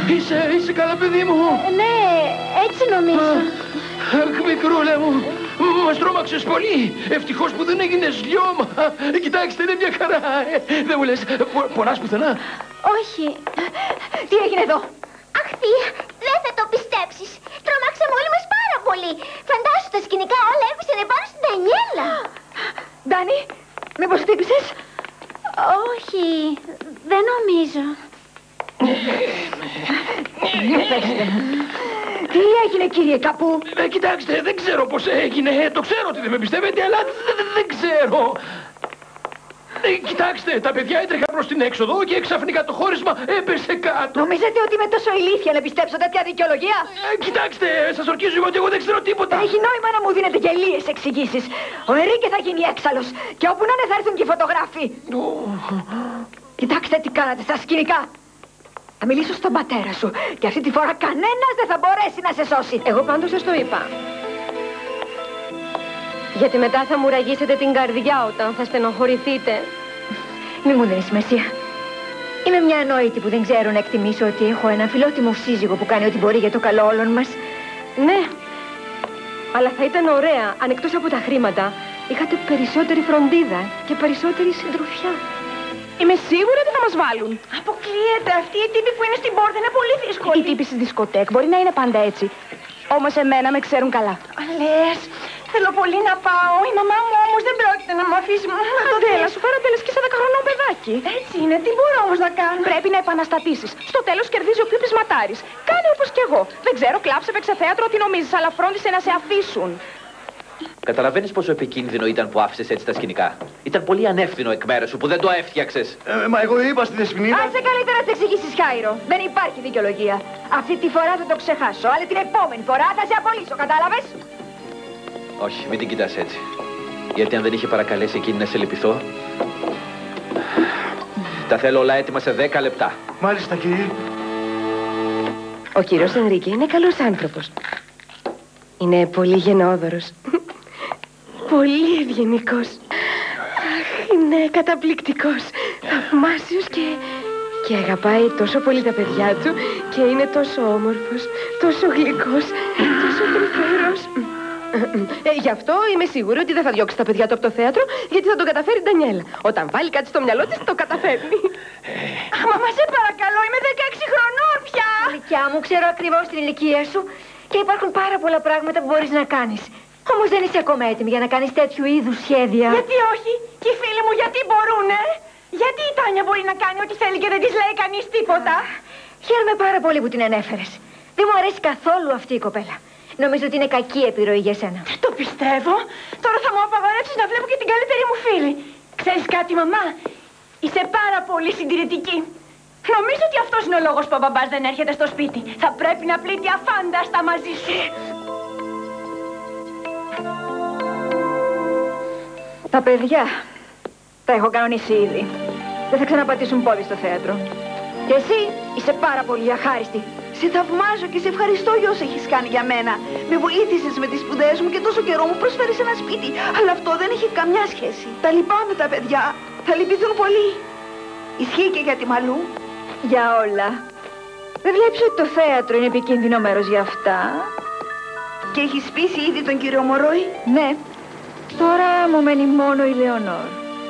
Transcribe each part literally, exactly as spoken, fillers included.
Είσαι, είσαι καλά, παιδί μου. Ε, ναι, έτσι νομίζω. Αχ, μικρούλα μου, μας τρόμαξες πολύ. Ευτυχώς που δεν έγινες λιώμα. Κοιτάξτε, είναι μια χαρά. Ε, δεν μου λες, πονάς πουθενά? Όχι. Τι έγινε εδώ? Αχ, θεία, δεν θα το πιστέψεις. Τρομάξαμε όλοι μας πάρα πολύ. Φαντάσου τα σκηνικά όλα έπεσαν επάνω στην Ντανιέλα. Ντάνι, μήπως χτύπησες? Όχι, δεν νομίζω. Τι έγινε, κύριε Καπού? Ε, κοιτάξτε, δεν ξέρω πώς έγινε. Ε, το ξέρω ότι δεν με πιστεύετε, αλλά δεν, δεν ξέρω. Ε, κοιτάξτε, τα παιδιά έτρεχαν προς την έξοδο και ξαφνικά το χώρισμα έπεσε κάτω. Νομίζετε ότι είμαι τόσο ηλίθια να πιστέψω τέτοια δικαιολογία? Ε, κοιτάξτε, σας ορκίζω ότι εγώ δεν ξέρω τίποτα. Έχει νόημα να μου δίνετε γελίες εξηγήσεις. Ο Ερίκε θα γίνει έξαλλος και όπου να είναι θα έρθουν και οι φωτογράφοι. Κοιτάξτε τι κάνατε στα σκηνικά. Θα μιλήσω στον πατέρα σου και αυτή τη φορά κανένας δεν θα μπορέσει να σε σώσει. Εγώ πάντως σας το είπα. Γιατί μετά θα μου ραγίσετε την καρδιά όταν θα στενοχωρηθείτε. Μη μου δίνεις σημασία. Είμαι μια ανόητη που δεν ξέρω να εκτιμήσω ότι έχω ένα φιλότιμο σύζυγο που κάνει ό,τι μπορεί για το καλό όλων μας. Ναι, αλλά θα ήταν ωραία αν εκτός από τα χρήματα είχατε περισσότερη φροντίδα και περισσότερη συντροφιά. Είμαι σίγουρη ότι θα μας βάλουν. Αποκλείεται. Αυτή η τύπη που είναι στην πόρτα είναι πολύ δύσκολη. Οι τύποι στη δισκοτέκ μπορεί να είναι πάντα έτσι. Όμως εμένα με ξέρουν καλά. Λες, θέλω πολύ να πάω. Η μαμά μου όμως δεν πρόκειται να μου αφήσει. Αντέλα, σου φέρω τελεσκή σε δεκαχρονών παιδάκι. Έτσι είναι. Τι μπορώ όμως να κάνω? Πρέπει να επαναστατήσεις. Στο τέλος κερδίζει ο πιο πεισματάρης. Κάνε όπως κι εγώ. Δεν ξέρω, κλάψε, παίξε θέατρο, τι νομίζεις, αλλά φρόντισε να σε αφήσουν. Καταλαβαίνεις πόσο επικίνδυνο ήταν που άφησες έτσι τα σκηνικά? Ήταν πολύ ανεύθυνο εκ μέρους σου που δεν το έφτιαξες. Ε, μα εγώ είπα στη Δεσποινίδα. Άσε καλύτερα να τις εξηγήσεις, Χάιρο. Δεν υπάρχει δικαιολογία. Αυτή τη φορά θα το ξεχάσω, αλλά την επόμενη φορά θα σε απολύσω, κατάλαβες? Όχι, μην την κοιτάς έτσι. Γιατί αν δεν είχε παρακαλέσει εκείνη να σε λυπηθώ, τα θέλω όλα έτοιμα σε δέκα λεπτά. Μάλιστα, κύριε. Ο κύριος Ενρίκε είναι καλός άνθρωπος. Είναι πολύ γενναιόδωρος. Πολύ ευγενικός. Αχ, είναι καταπληκτικός. Θαυμάσιος και... και αγαπάει τόσο πολύ τα παιδιά του και είναι τόσο όμορφος, τόσο γλυκός, τόσο τρυφερός. Ε, γι' αυτό είμαι σίγουρη ότι δεν θα διώξει τα παιδιά του από το θέατρο, γιατί θα τον καταφέρει η Ντανιέλα. Όταν βάλει κάτι στο μυαλό της, το καταφέρνει. Μαμά, σε παρακαλώ, είμαι δεκαέξι χρονών πια. Ηλικιά μου, ξέρω ακριβώς την ηλικία σου και υπάρχουν πάρα πολλά πράγματα που μπορείς να κάνεις. Όμως δεν είσαι ακόμα έτοιμη για να κάνεις τέτοιου είδους σχέδια. Γιατί όχι? Και οι φίλοι μου γιατί μπορούνε? Γιατί η Τάνια μπορεί να κάνει ό,τι θέλει και δεν της λέει κανείς τίποτα? Χαίρομαι πάρα πολύ που την ανέφερες. Δεν μου αρέσει καθόλου αυτή η κοπέλα. Νομίζω ότι είναι κακή επιρροή για σένα. Το πιστεύω. Τώρα θα μου απαγορεύσεις να βλέπω και την καλύτερη μου φίλη. Ξέρεις κάτι, μαμά? Είσαι πάρα πολύ συντηρητική. Νομίζω ότι αυτός είναι ο λόγος που ο μπαμπάς δεν έρχεται στο σπίτι. Θα πρέπει να πλήττει αφάνταστα μαζί σου. Τα παιδιά τα έχω κανονίσει ήδη. Δεν θα ξαναπατήσουν πόδι στο θέατρο. Και εσύ είσαι πάρα πολύ αχάριστη. Σε θαυμάζω και σε ευχαριστώ για όσα έχεις κάνει για μένα. Με βοήθησες με τις σπουδές μου και τόσο καιρό μου προσφέρεις ένα σπίτι. Αλλά αυτό δεν έχει καμιά σχέση. Τα λυπάμαι τα παιδιά. Θα λυπηθούν πολύ. Ισχύει και για τη Μαλού. Για όλα. Δεν βλέπεις ότι το θέατρο είναι επικίνδυνο μέρος για αυτά? Και έχεις πείσει ήδη τον κύριο Μωρόη? Ναι. Τώρα μου μένει μόνο η Λεωνόρ.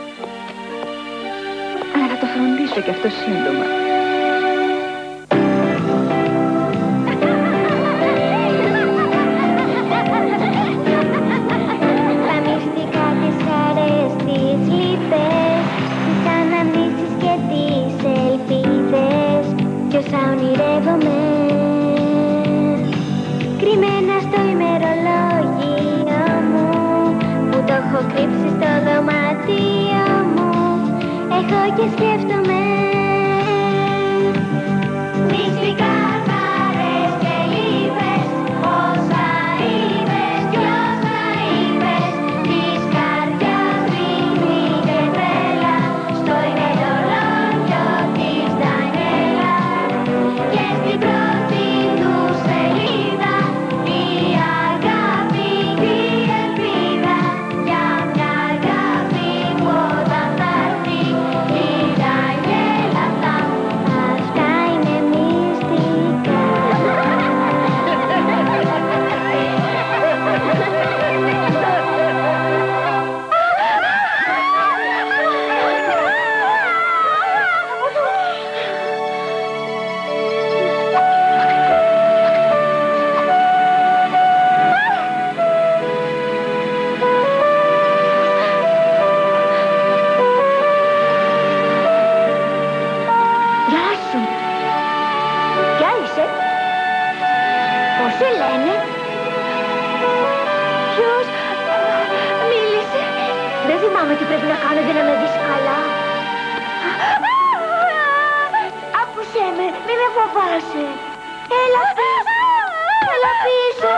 Αλλά θα το φροντίσω κι αυτό σύντομα. Τα μυστικά, τις χαρές, τις λύπες, τις αναμνήσεις και τις ελπίδες κι όσα ονειρεύομαι κρυμμένα στο ημερολόγιο μου που το έχω κρύψει στο δωμάτιο μου. Έχω και σκέφτομαι μυστικά, χαρές και λύπες, όσα είπες κι όσα είπες, της καρδιάς δίνει και τρέλα στο ημερολόγιο της Ντανιέλα. Και στην πρώτη του σελίδα η αγάπη και η ελπίδα για μια αγάπη που όταν θα έρθει η Ντανιέλα. σώπασε. Έλα πίσω. Έλα πίσω.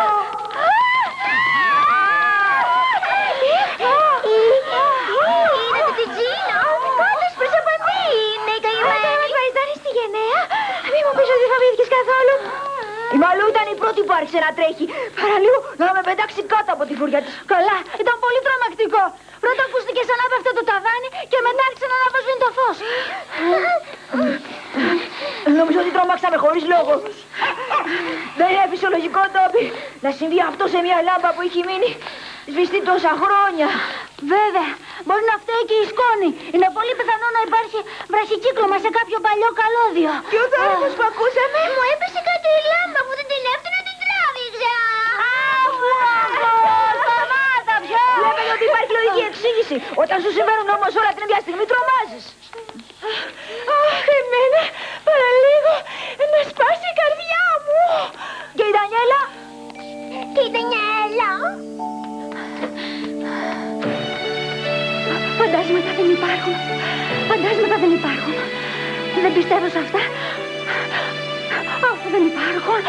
Είδατε την Τζίνα. Κάτω σπρεσαπατή είναι η καημένη. Όταν μας βαριζάνει στη γενναία. Μη μου πεις ότι δεν φοβήθηκες καθόλου. Η Μαλού ήταν η πρώτη που άρχισε να τρέχει. Παραλίγο να με πετάξει κάτω από τη φουριά της. Καλά, ήταν πολύ τρομακτικό. Πρώτα ακούστηκε σαν να πέφτει το ταβάνι και μετά άρχισε να αναβασβήνει το φως. Νομίζω ότι τρόμαξαμε χωρίς λόγο. Δεν είναι φυσιολογικό, Τόμπι, να συμβεί αυτό σε μια λάμπα που έχει μείνει σβηστή τόσα χρόνια. Βέβαια, μπορεί να φταίει και η σκόνη. Είναι πολύ πιθανό να υπάρχει βραχικύκλωμα σε κάποιο παλιό καλώδιο. Και ο θόρυβος που ακούσαμε μου έπεσε κάτω η λάμπα που δεν την έφτανα, την τράβηξα. Αφού αυτό, σταμάτα πια. Βλέπετε ότι υπάρχει λογική εξήγηση. Όταν σου συμβαίνουν όμως όλα την ίδια στιγμή τρομάζεις. Αχ, εμένα παραλίγο να σπάσει η καρδιά μου. Και η Ντανιέλα. Και η Ντανιέλα. Φαντάσματα δεν υπάρχουν. Φαντάσματα δεν υπάρχουν. Δεν πιστεύω σε αυτά. Αφού δεν υπάρχουν.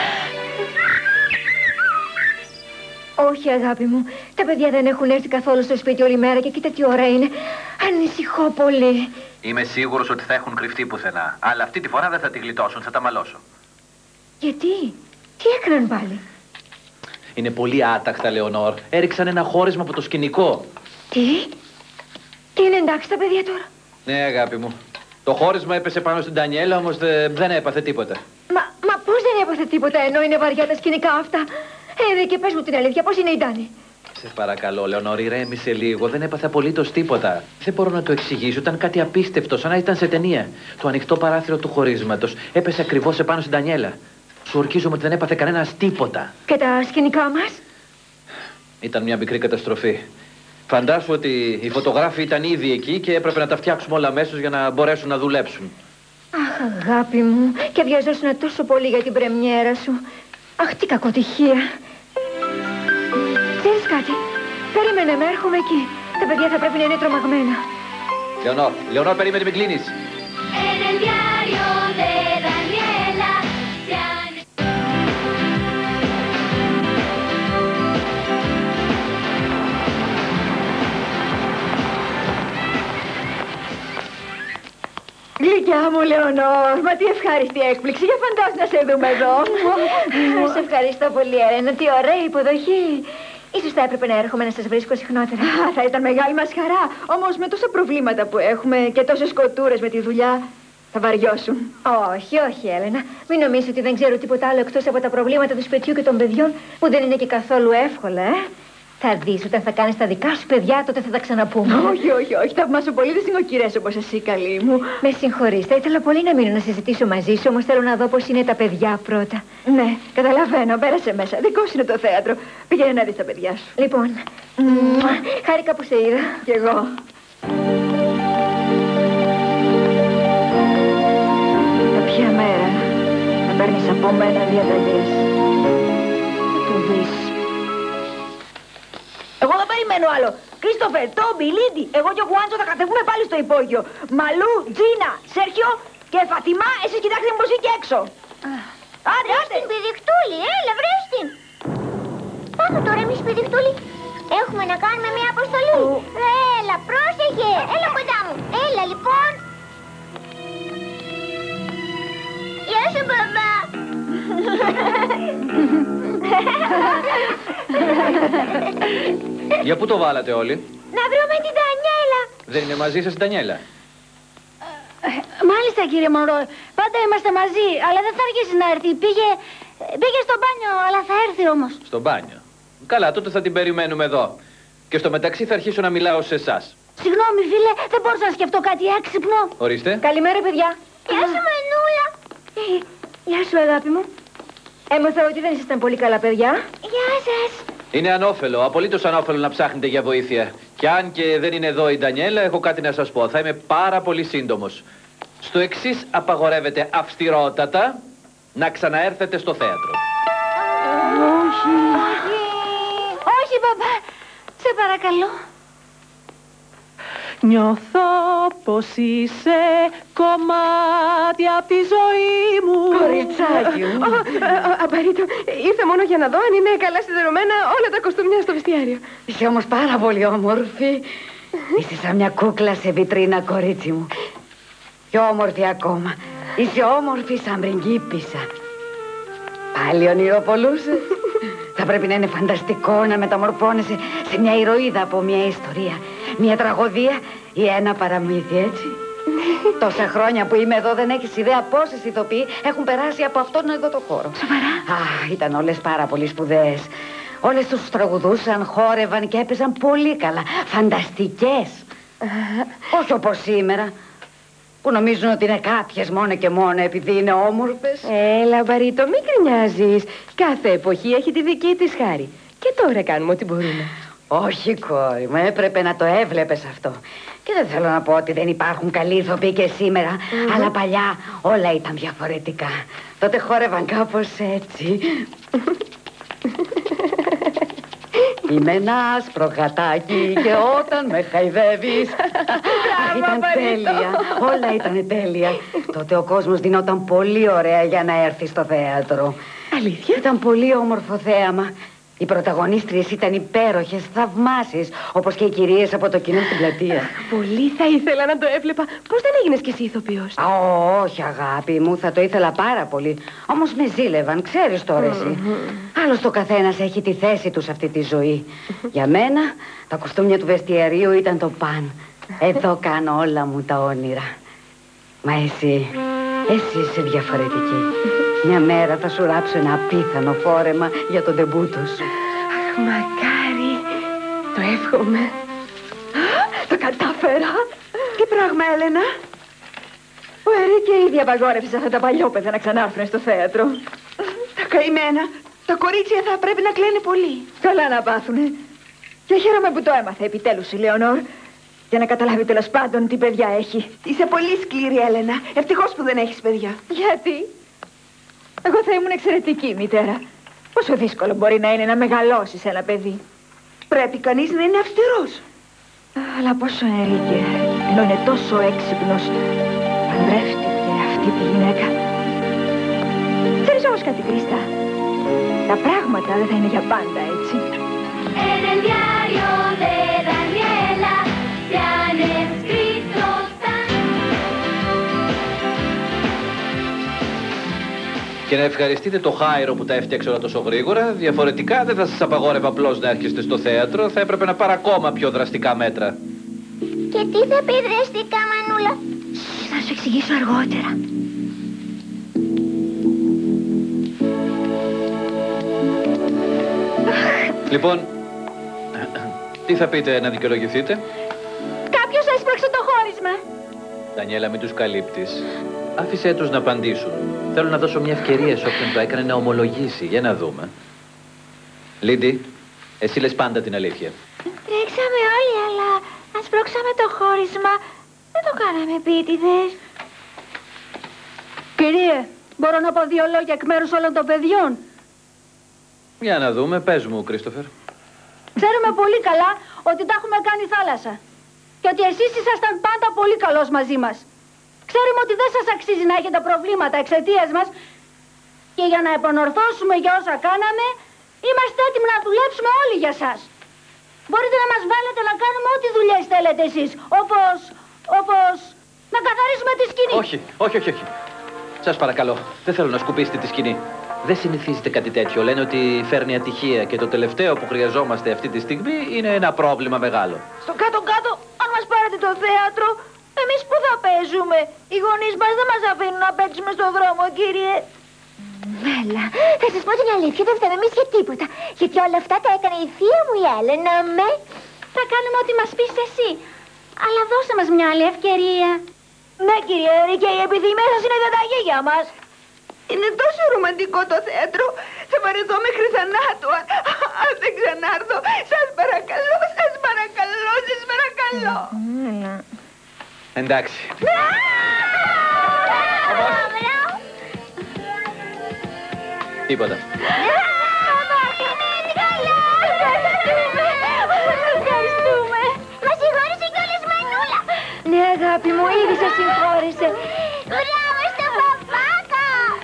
Όχι, αγάπη μου. Τα παιδιά δεν έχουν έρθει καθόλου στο σπίτι όλη μέρα και κοίτα τι ώρα είναι. Ανησυχώ πολύ. Είμαι σίγουρος ότι θα έχουν κρυφτεί πουθενά. Αλλά αυτή τη φορά δεν θα τη γλιτώσουν, θα τα μαλώσω. Γιατί? Τι έκαναν πάλι? Είναι πολύ άτακτα, Λεωνόρ. Έριξαν ένα χώρισμα από το σκηνικό. Τι? Τι είναι εντάξει τα παιδιά τώρα? Ναι, αγάπη μου. Το χώρισμα έπεσε πάνω στην Ντανιέλα, όμως δε, δεν έπαθε τίποτα. Μα, μα πώς δεν έπαθε τίποτα ενώ είναι βαριά τα σκηνικά αυτά? Ε, δε και πες μου την αλήθεια, πώς είναι η Ντάνη? Σε παρακαλώ, Λεωνόρ, ηρέμησε λίγο. Δεν έπαθε απολύτως τίποτα. Δεν μπορώ να το εξηγήσω. Ήταν κάτι απίστευτο, σαν να ήταν σε ταινία. Το ανοιχτό παράθυρο του χωρίσματος έπεσε ακριβώς επάνω στην Ντανιέλα. Σου ορκίζομαι ότι δεν έπαθε κανένας τίποτα. Και τα σκηνικά μας? Ήταν μια μικρή καταστροφή. Φαντάσου ότι οι φωτογράφοι ήταν ήδη εκεί και έπρεπε να τα φτιάξουμε όλα αμέσως για να μπορέσουν να δουλέψουν. Αχ, αγάπη μου, και βιαζόσουν τόσο πολύ για την πρεμιέρα σου. Αχ, τι κακοτυχία. Ξέρεις κάτι, περίμενε με, έρχομαι εκεί. Τα παιδιά θα πρέπει να είναι τρομαγμένα. Λεωνόρ, Λεωνόρ, περίμενε, μην κλείνεις. Γλυκιά μου, Λεωνόρ, μα τι ευχάριστη έκπληξη. Για φαντάσου να σε δούμε εδώ. Σε ευχαριστώ πολύ, Έλενα. Τι ωραία υποδοχή. Ίσως θα έπρεπε να έρχομαι να σας βρίσκω συχνότερα. Α, θα ήταν μεγάλη μας χαρά. Όμως με τόσα προβλήματα που έχουμε και τόσες κοτούρες με τη δουλειά, θα βαριώσουν. Όχι, όχι, Έλενα. Μην νομίζεις ότι δεν ξέρω τίποτα άλλο εκτός από τα προβλήματα του σπιτιού και των παιδιών, που δεν είναι και καθόλου εύκολα, ε. Θα δεις, όταν θα κάνεις τα δικά σου παιδιά, τότε θα τα ξαναπούμε. Όχι, όχι, όχι. Θαυμάσω πολύ τις νοικοκυρές όπως εσύ, καλή μου. Με συγχωρείς, θα ήθελα πολύ να μείνω να συζητήσω μαζί σου, όμως θέλω να δω πώς είναι τα παιδιά πρώτα. Ναι, καταλαβαίνω, πέρασε μέσα. Δικό σου είναι το θέατρο. Πήγαινε να δεις τα παιδιά σου. Λοιπόν, mm. χάρηκα που σε είδα. Κι εγώ. Κάποια μέρα θα παίρνεις από μένα διαταγές. Θα το δεις. Εγώ δεν περιμένω άλλο. Κρίστοφερ, Τόμπι, Λίντι, εγώ και ο Γουάντζο θα κατεβούμε πάλι στο υπόγειο. Μαλού, Τζίνα, Σέρχιο και Φατιμά, εσείς κοιτάξτε μήπως εκεί έξω. Άντε, άντε. Την πηδικτούλη, έλα, βρες την. Πάμε τώρα εμείς, πηδικτούλη. Έχουμε να κάνουμε μια αποστολή. Έλα, πρόσεχε. Έλα κοντά μου. Έλα, λοιπόν. Γεια σου, μπαμπά. Για πού το βάλατε όλοι? Να βρούμε την Ντανιέλα. Δεν είναι μαζί σας η Ντανιέλα? Μάλιστα, κύριε Μωρό. Πάντα είμαστε μαζί, αλλά δεν θα αργήσει να έρθει. Πήγε, πήγε στο μπάνιο, αλλά θα έρθει όμως. Στο μπάνιο? Καλά, τότε θα την περιμένουμε εδώ. Και στο μεταξύ θα αρχίσω να μιλάω σε εσάς. Συγγνώμη, φίλε, δεν μπορούσα να σκεφτώ κάτι έξυπνο. Ορίστε. Καλημέρα, παιδιά. Γεια σου, Μανούλα. Γεια σου, αγάπη μου. Έμαθα ότι δεν ήσασταν πολύ καλά, παιδιά. Γεια σας. Είναι ανώφελο, απολύτως ανώφελο να ψάχνετε για βοήθεια. Και αν και δεν είναι εδώ η Ντανιέλα, έχω κάτι να σας πω. Θα είμαι πάρα πολύ σύντομος. Στο εξής απαγορεύεται αυστηρότατα να ξαναέρθετε στο θέατρο. Όχι. Όχι, μπαμπά. Σε παρακαλώ. Νιώθω πως είσαι κομμάτι απ' τη ζωή μου. Κοριτσάκι μου. Αμπαρίτο, ήρθα μόνο για να δω αν είναι καλά σιδερωμένα όλα τα κοστούμια στο βεστιάριο. Είσαι όμως πάρα πολύ όμορφη. Είσαι σαν μια κούκλα σε βιτρίνα, κορίτσι μου. Πιο όμορφη ακόμα. Είσαι όμορφη σαν πριγκίπισσα. Πάλι ονειροπολούσες. Θα πρέπει να είναι φανταστικό να μεταμορφώνεσαι σε μια ηρωίδα από μια ιστορία, μια τραγωδία ή ένα παραμύθι, έτσι. Τόσα χρόνια που είμαι εδώ δεν έχεις ιδέα πόσες ηθοποιοί έχουν περάσει από αυτόν εδώ το χώρο. Σοβαρά? Α, ήταν όλες πάρα πολύ σπουδαίες. Όλες τους τραγουδούσαν, χόρευαν και έπαιζαν πολύ καλά. Φανταστικές. Όχι όπως σήμερα, που νομίζουν ότι είναι κάποιες μόνο και μόνο επειδή είναι όμορφες. Έλα, Μπαρίτο, μην κρινιάζεις. Κάθε εποχή έχει τη δική της χάρη. Και τώρα κάνουμε ό,τι μπορούμε. Όχι, κόρη μου, έπρεπε να το έβλεπες αυτό. Και δεν θέλω να πω ότι δεν υπάρχουν καλοί ηθοποιοί και σήμερα, mm-hmm. αλλά παλιά όλα ήταν διαφορετικά. Τότε χόρευαν κάπως έτσι. Είμαι ένα άσπρο γατάκι και όταν με χαϊδεύεις. Ήταν τέλεια, όλα ήταν τέλεια. Τότε ο κόσμος δινόταν πολύ ωραία για να έρθει στο θέατρο. Αλήθεια? Ήταν πολύ όμορφο θέαμα. Οι πρωταγωνίστριες ήταν υπέροχες, θαυμάσιες, όπως και οι κυρίες από το κοινό στην πλατεία. Πολύ θα ήθελα να το έβλεπα. Πώς δεν έγινες κι εσύ ηθοποιός? Α, όχι, αγάπη μου, θα το ήθελα πάρα πολύ. Όμως με ζήλευαν, ξέρεις τώρα εσύ. Mm-hmm. Άλλος το καθένας έχει τη θέση του σε αυτή τη ζωή. Για μένα, τα κοστούμια του βεστιαρίου ήταν το παν. Εδώ κάνω όλα μου τα όνειρα. Μα εσύ, εσύ είσαι διαφορετική. Μια μέρα θα σου ράψω ένα απίθανο φόρεμα για το ντεμπούτο σου. Αχ, μακάρι. Το εύχομαι. Το κατάφερα. Τι πράγμα, Έλενα? Ο Ερίκ ήδη απαγόρευσε αυτά τα παλιόπαιδα να ξανάρθουν στο θέατρο. Τα καημένα. Τα κορίτσια θα πρέπει να κλαίνε πολύ. Καλά να πάθουνε. Και χαίρομαι που το έμαθε επιτέλους η Λεωνόρ. Για να καταλάβει τέλος πάντων τι παιδιά έχει. Είσαι πολύ σκληρή, Έλενα. Ευτυχώς που δεν έχεις παιδιά. Γιατί? Εγώ θα ήμουν εξαιρετική μητέρα. Πόσο δύσκολο μπορεί να είναι να μεγαλώσεις ένα παιδί. Πρέπει κανείς να είναι αυστηρός. Αλλά πόσο Ερίκε, ενώ είναι τόσο έξυπνος, παντρεύτηκε αυτή τη γυναίκα. Ξέρεις όμως κάτι, Κρίστα? Τα πράγματα δεν θα είναι για πάντα, έτσι. En el diario de Daniela se han escrito tan... Και να ευχαριστείτε το Χάιρο που τα έφτιαξε όλα τόσο γρήγορα. Διαφορετικά δεν θα σας απαγόρευε απλώς να έρχεστε στο θέατρο. Θα έπρεπε να πάρει ακόμα πιο δραστικά μέτρα. Και τι θα πει δραστικά, Μανούλα? Θα σου εξηγήσω αργότερα. Λοιπόν, τι θα πείτε να δικαιολογηθείτε? Κάποιος έσπρωξε το χώρισμα. Δανιέλα, μην τους καλύπτεις. Άφησέ τους να απαντήσουν. Θέλω να δώσω μια ευκαιρία σε όποιον το έκανε να ομολογήσει. Για να δούμε. Λίντι, εσύ λες πάντα την αλήθεια. Τρέξαμε όλοι, αλλά αν σπρώξαμε το χώρισμα, δεν το κάναμε επίτηδες. Κυρίε, μπορώ να πω δύο λόγια εκ μέρους όλων των παιδιών? Για να δούμε, πες μου, Κρίστοφερ. Ξέρουμε πολύ καλά ότι τα έχουμε κάνει θάλασσα. Και ότι εσείς ήσασταν πάντα πολύ καλός μαζί μας. Ξέρουμε ότι δεν σας αξίζει να έχετε προβλήματα εξαιτίας μας. Και για να επανορθώσουμε για όσα κάναμε, είμαστε έτοιμοι να δουλέψουμε όλοι για σας. Μπορείτε να μας βάλετε να κάνουμε ό,τι δουλειές θέλετε εσείς. Όπως, όπως, να καθαρίσουμε τη σκηνή. Όχι, όχι, όχι, όχι. Σας παρακαλώ, δεν θέλω να σκουπίσετε τη σκηνή. Δεν συνηθίζεται κάτι τέτοιο. Λένε ότι φέρνει ατυχία και το τελευταίο που χρειαζόμαστε αυτή τη στιγμή είναι ένα πρόβλημα μεγάλο. Στο κάτω-κάτω, αν μας πάρετε το θέατρο, εμείς πού θα παίζουμε? Οι γονείς μας δεν μας αφήνουν να παίξουμε στον δρόμο, κύριε. Μέλα, θα σας πω την αλήθεια, δεν φταίμε εμείς για τίποτα. Γιατί όλα αυτά τα έκανε η θεία μου η Έλενα με... Θα κάνουμε ό,τι μας πεις εσύ. Αλλά δώσε μας μια άλλη ευκαιρία. Ναι, κύριε Ερίκε, η επιθυμία σας είναι διαταγή για μας. Είναι τόσο ρομαντικό το θέατρο. Θα βαρεθώ μέχρι θανάτου. Αν δεν ξανάρθω. Σας παρακαλώ, σας παρακαλώ, σας παρακαλώ. Εντάξει. Τίποτα. Ευχαριστούμε. Μας συγχώρησε κιόλας, Μανούλα. Ναι, Ναι, αγάπη μου, ήδη σε συγχώρεσε. Μπράβο στο παπάκα!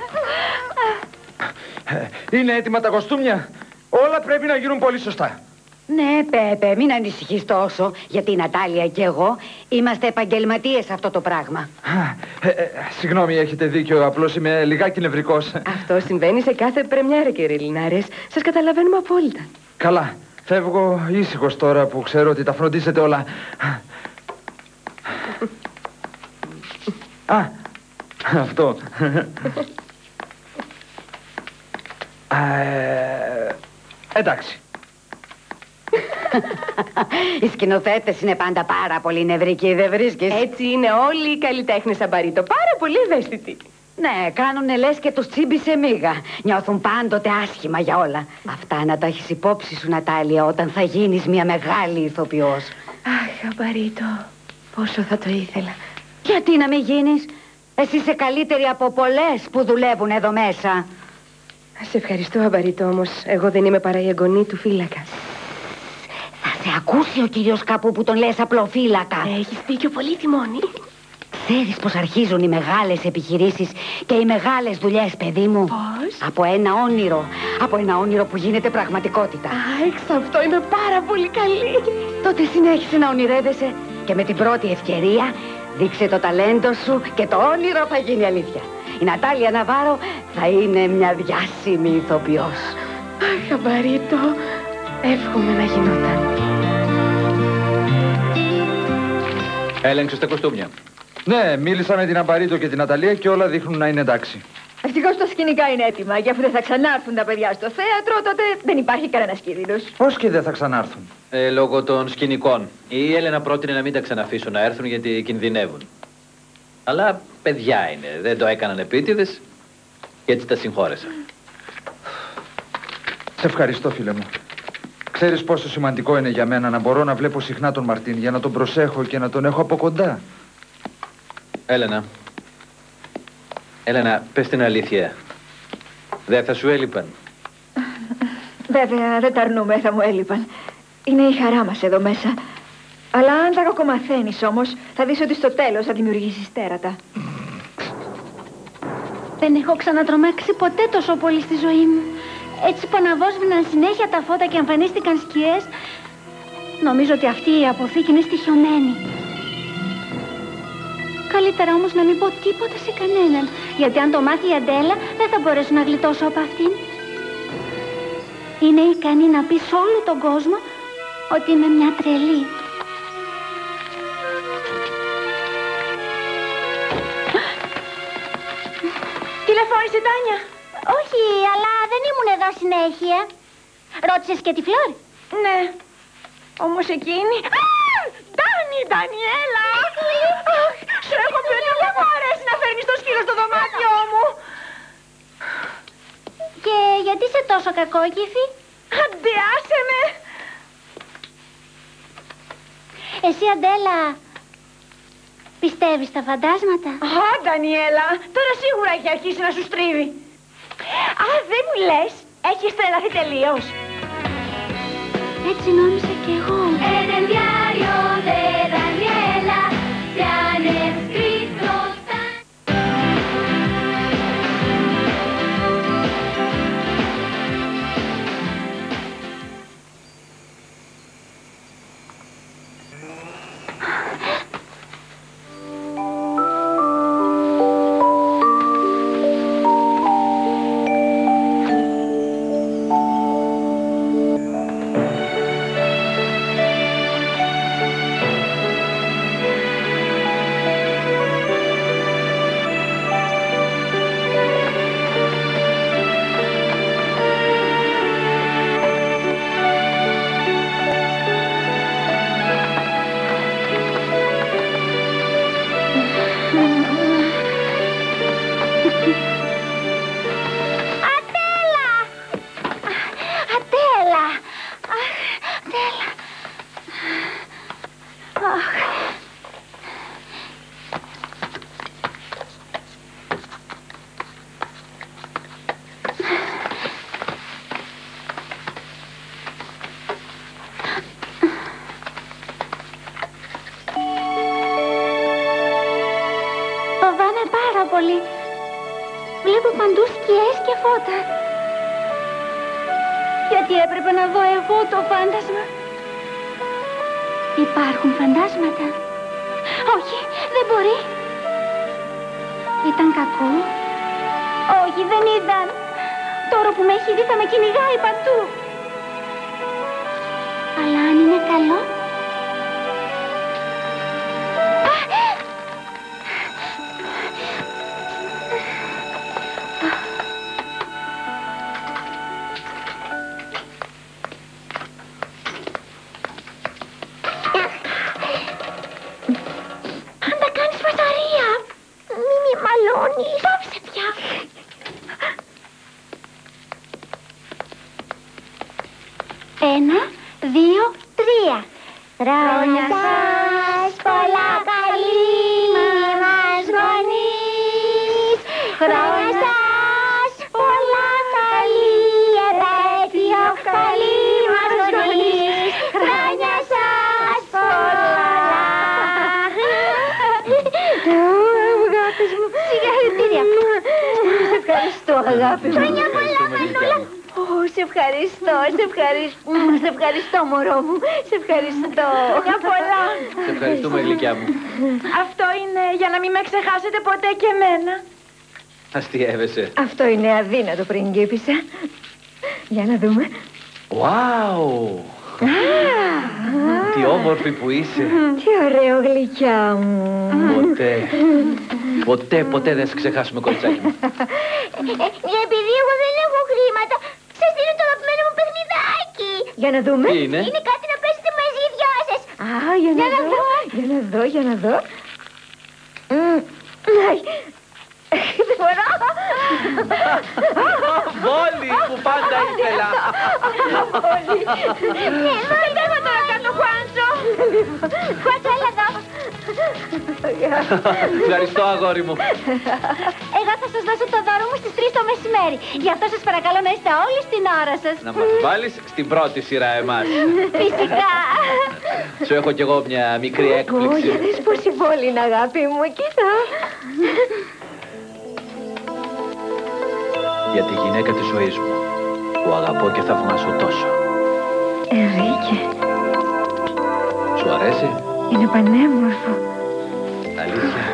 Είναι έτοιμα τα κοστούμια. Όλα πρέπει να γίνουν πολύ σωστά. Ναι, Πέπε, μην ανησυχείς τόσο, γιατί η Νατάλια και εγώ είμαστε επαγγελματίες σε αυτό το πράγμα. Ε, ε, συγγνώμη, έχετε δίκιο, απλώς είμαι λιγάκι νευρικός. Αυτό συμβαίνει σε κάθε πρεμιέρα, κύριε Λινάρες. Σας καταλαβαίνουμε απόλυτα. Καλά, φεύγω ήσυχος τώρα που ξέρω ότι τα φροντίσετε όλα. Α, αυτό. Α, ε, εντάξει. Οι σκηνοθέτες είναι πάντα πάρα πολύ νευρικοί, δεν βρίσκεις? Έτσι είναι όλοι οι καλλιτέχνες, Αμπαρίτο. Πάρα πολύ ευαίσθητοι. Ναι, κάνουνε λες και τους τσίμπησε μίγα. Νιώθουν πάντοτε άσχημα για όλα. Αυτά να τα έχεις υπόψη σου, Νατάλια, όταν θα γίνεις μια μεγάλη ηθοποιός. Αχ, Αμπαρίτο, πόσο θα το ήθελα. Γιατί να μην γίνεις? Εσύ είσαι καλύτερη από πολλές που δουλεύουν εδώ μέσα. Σε ευχαριστώ, Αμπαρίτο, όμως εγώ δεν είμαι παρά η εγγονή του φύλακα. Θα σε ακούσει ο κύριος Καπού που τον λες απλοφύλακα. Έχεις πει και πολύ τιμόνι. Ξέρεις πως αρχίζουν οι μεγάλες επιχειρήσεις και οι μεγάλες δουλειές, παιδί μου? Πώς? Από ένα όνειρο. Από ένα όνειρο που γίνεται πραγματικότητα. Α, εξ αυτό είμαι πάρα πολύ καλή. Τότε συνέχισε να ονειρεύεσαι και με την πρώτη ευκαιρία δείξε το ταλέντο σου και το όνειρο θα γίνει αλήθεια. Η Νατάλια Ναβάρο θα είναι μια διάσημη ηθοποιός. Αχ, Αμπαρίτο, εύχομαι να γινόταν. Έλεγξε τα κοστούμια. Ναι, μίλησα με την Αμπαρίτο και την Ναταλία και όλα δείχνουν να είναι εντάξει. Ευτυχώς τα σκηνικά είναι έτοιμα. Και αφού δεν θα ξανάρθουν τα παιδιά στο θέατρο, τότε δεν υπάρχει κανένας κίνδυνος. Πώς και δεν θα ξανάρθουν? Ε, λόγω των σκηνικών. Η Έλενα πρότεινε να μην τα ξαναφήσουν να έρθουν γιατί κινδυνεύουν. Αλλά παιδιά είναι, δεν το έκαναν επίτηδες και έτσι τα συγχώρεσα. Σε ευχαριστώ, φίλε μου. Ξέρεις πόσο σημαντικό είναι για μένα να μπορώ να βλέπω συχνά τον Μαρτίν για να τον προσέχω και να τον έχω από κοντά. Έλενα. Έλενα, πες την αλήθεια. Δεν θα σου έλειπαν? Βέβαια, δεν τα αρνούμε, θα μου έλειπαν. Είναι η χαρά μας εδώ μέσα. Αλλά αν τα κακομαθαίνεις όμως, θα δεις ότι στο τέλος θα δημιουργήσεις τέρατα. Δεν έχω ξανατρομάξει ποτέ τόσο πολύ στη ζωή μου. Έτσι που αναβόσβηναν συνέχεια τα φώτα και εμφανίστηκαν σκιές. Νομίζω ότι αυτή η αποθήκη είναι στοιχειωμένη. Καλύτερα όμως να μην πω τίποτα σε κανέναν. Γιατί αν το μάθει η Αντέλα, δεν θα μπορέσω να γλιτώσω από αυτήν. Είναι ικανή να πει σε όλο τον κόσμο ότι είμαι μια τρελή. Τηλεφώνησε η Τάνια? Όχι, αλλά δεν ήμουν εδώ συνέχεια. Ρώτησες και τη Φλόρ? Ναι. Όμως εκείνη... Ντάνι, Ντανιέλα! Αχ, σου έχω πει ότι δεν μου αρέσει να φέρνεις το σκύλο στο δωμάτιό μου. Και γιατί είσαι τόσο κακόκυφη? Αντε, άσε με! Εσύ, Αντέλα, πιστεύεις στα φαντάσματα? Α, Ντανιέλα, τώρα σίγουρα έχει αρχίσει να σου στρίβει. Α, δεν μου λες, έχεις τρελαθεί τελείως. Έτσι νόμιζα κι εγώ. En el diario de Daniela se han escrito tan... πάρα πολύ. Βλέπω παντού σκιές και φώτα. Γιατί έπρεπε να δω εγώ το φάντασμα. Υπάρχουν φαντάσματα. Όχι, δεν μπορεί. Ήταν κακό. Όχι, δεν ήταν. Τώρα που με έχει δει θα με κυνηγάει παντού. Αλλά αν είναι καλό... Ένα, δύο, τρία. Χρόνια σας πολλά καλή μας γονείς. Χρόνια σας πολλά καλή επέτειο καλή μας γονείς. Χρόνια σας πολλά. Αγάπης μου. Συγχαρητήρια. Σε ευχαριστώ αγάπη μου. Χρόνια πολλά Μανούλα. Σε ευχαριστώ, σε ευχαριστώ, σε ευχαριστώ μωρό μου, σε ευχαριστώ. Μια πολλά. Σε ευχαριστούμε γλυκιά μου. Αυτό είναι για να μην με ξεχάσετε ποτέ και εμένα. Αστιεύεσαι. Αυτό είναι αδύνατο πριγκίπισσα. Για να δούμε. Wow! Τι όμορφη που είσαι. Τι ωραίο γλυκιά μου. Ποτέ, ποτέ, ποτέ δεν σε ξεχάσουμε κοριτσάκι μου. Επειδή εγώ δεν έχω χρήματα, σας δίνω το αγαπημένο μου παιχνιδάκι. Για να δούμε. Τι είναι? Είναι κάτι να παίζετε μαζί οι δυο σας. Α, για να, Για να δω. δω. Για να δω, για να δω. Μμμ. Αι. Δεν μπορώ. Βόλι που πάντα ήθελα. Εδώ δεν θα τώρα κάνω Χουάντσο. Χουάντσο, έλα εδώ. Ευχαριστώ αγόρι μου. Εγώ θα σας δώσω το δώρο μου στις τρεις το μεσημέρι. Γι' αυτό σας παρακαλώ να είστε όλοι στην ώρα σας. Να μας βάλεις στην πρώτη σειρά εμάς. Φυσικά. Σου έχω κι εγώ μια μικρή Ω, έκπληξη. για δες πόση βόλη είναι αγάπη μου, κοίτα. Για τη γυναίκα της ζωής μου, που αγαπώ και θαυμάζω τόσο. Ενρίκε, Σου αρέσει? είναι πανέμορφο. Αλήθεια?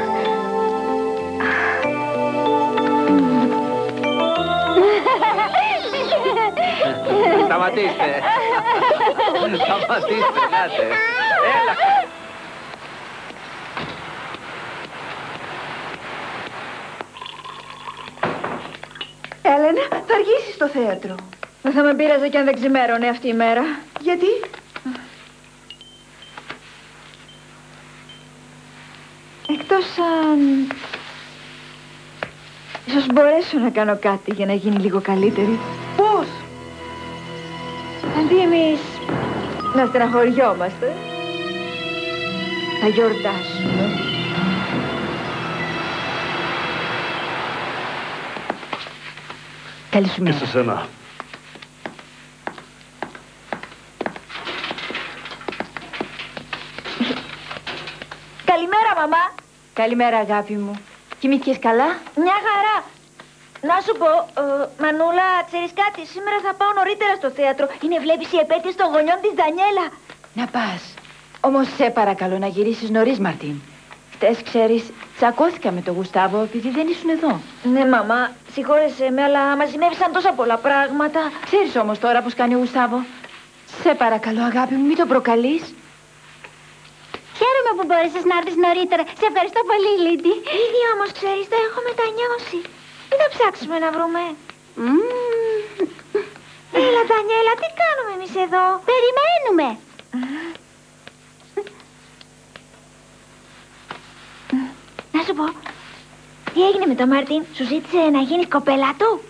Σταματήστε. Σταματήστε, ελάτε. Έλα. Έλενα, θα αργήσεις στο θέατρο. Δεν θα με πείραζε κι αν δεν ξημέρωνε αυτή η μέρα. Γιατί? Εκτός αν... ίσως μπορέσω να κάνω κάτι για να γίνει λίγο καλύτερη. Πώς? Αντί εμείς να στεναχωριόμαστε, θα γιορτάσουμε. Καλή σου Και σε σένα. Καλημέρα, μαμά. Καλημέρα αγάπη μου. Κοιμήθηκες καλά? Μια χαρά. Να σου πω, ε, Μανούλα, ξέρεις κάτι, σήμερα θα πάω νωρίτερα στο θέατρο. Είναι, βλέπεις, η επέτειος των γονιών της Δανιέλα. Να πας. Όμως σε παρακαλώ να γυρίσεις νωρίς, Μαρτίν. Χτες, ξέρεις, τσακώθηκα με τον Γουστάβο επειδή δεν ήσουν εδώ. Ναι, μαμά, συγχώρεσέ με, αλλά μας συνέβησαν τόσα πολλά πράγματα. Ξέρεις όμως τώρα πώς κάνει ο Γουστάβο. Σε παρακαλώ αγάπη μου, μην τον προκαλείς. Χαίρομαι που μπόρεσες να έρθεις νωρίτερα. Σε ευχαριστώ πολύ, Λίντι. Ήδη όμως, ξέρεις, το έχω μετανιώσει. Μην θα ψάξουμε να βρούμε. Μμμ. Έλα, Δανιέλα, τι κάνουμε εμείς εδώ? Περιμένουμε. Να σου πω, τι έγινε με τον Μάρτιν, σου ζήτησε να γίνεις κοπέλα του?